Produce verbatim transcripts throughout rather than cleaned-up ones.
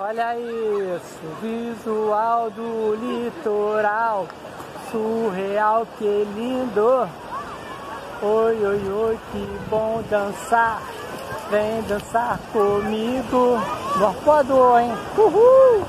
Olha isso, visual do litoral, surreal, que lindo. Oi, oi, oi, que bom dançar. Vem dançar comigo. Morfodor, hein? Uhul!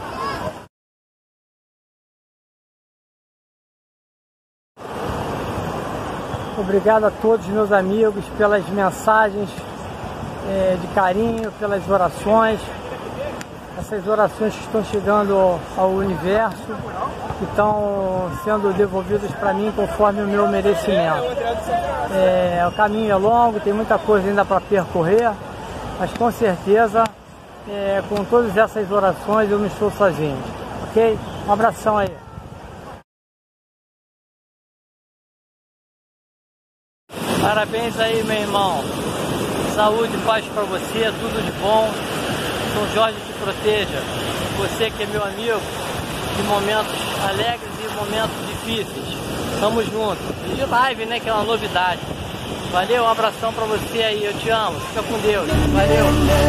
Obrigado a todos meus amigos pelas mensagens é, de carinho, pelas orações. Essas orações que estão chegando ao universo, que estão sendo devolvidas para mim conforme o meu merecimento. É, o caminho é longo, tem muita coisa ainda para percorrer, mas com certeza, é, com todas essas orações, eu não estou sozinho, ok? Um abração aí. Parabéns aí, meu irmão. Saúde e paz para você, tudo de bom. São Jorge te proteja. Você que é meu amigo, de momentos alegres e momentos difíceis. Tamo junto. E de live, né, que é uma novidade. Valeu, um abração pra você aí. Eu te amo. Fica com Deus. Valeu.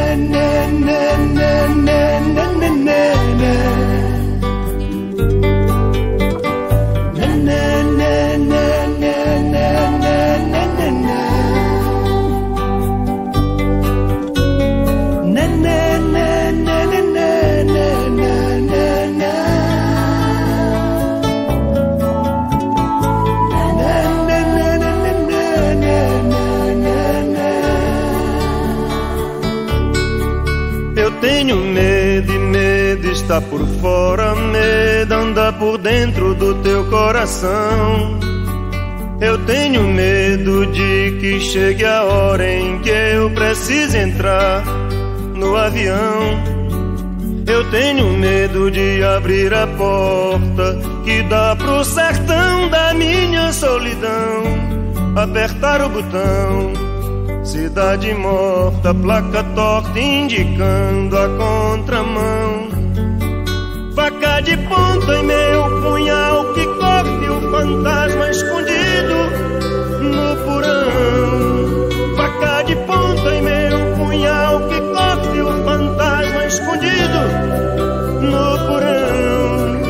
Tenho medo e medo está por fora, medo anda por dentro do teu coração. Eu tenho medo de que chegue a hora em que eu precise entrar no avião. Eu tenho medo de abrir a porta que dá pro sertão da minha solidão, apertar o botão. Cidade morta, placa torta indicando a contramão. Faca de ponta em meu punhal que corte o fantasma escondido no porão. Faca de ponta em meu punhal que corte o fantasma escondido no porão.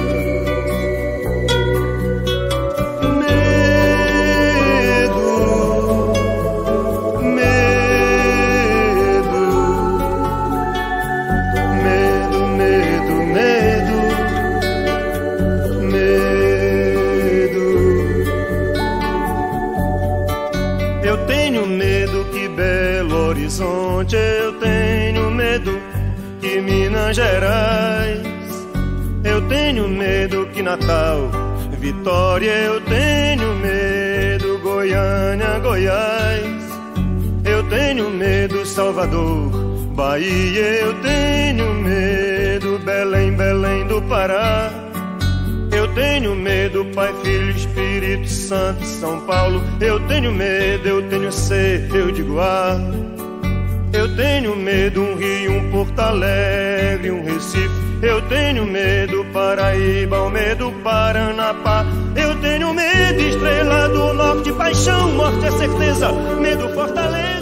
Eu tenho medo que Minas Gerais, eu tenho medo que Natal, Vitória, eu tenho medo Goiânia, Goiás, eu tenho medo Salvador, Bahia, eu tenho medo Belém, Belém do Pará. Eu tenho medo, Pai, Filho, Espírito Santo, São Paulo. Eu tenho medo, eu tenho sede, eu digo ah. Eu tenho medo, um Rio, um Porto Alegre, um Recife. Eu tenho medo, Paraíba, o medo, Paranapá. Eu tenho medo, Estrela do Norte, paixão, morte é certeza. Medo, Fortaleza.